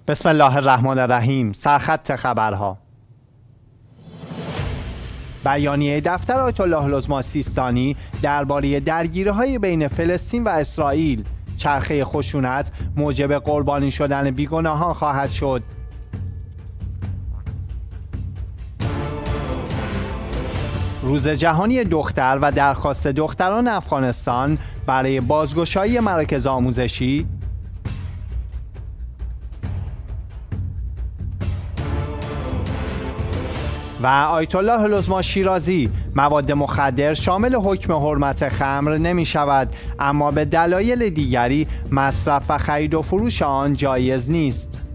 بسم الله الرحمن الرحیم. سرخط خبرها. بیانیه دفتر آیت الله العظمی سیستانی درباره درگیری‌های بین فلسطین و اسرائیل: چرخه خشونت موجب قربانی شدن بیگناهان خواهد شد. روز جهانی دختر و درخواست دختران افغانستان برای بازگشایی مراکز آموزشی. و آیت الله العظمی شیرازی: مواد مخدر شامل حکم حرمت خمر نمی شود، اما به دلایل دیگری مصرف و خرید و فروش آن جایز نیست.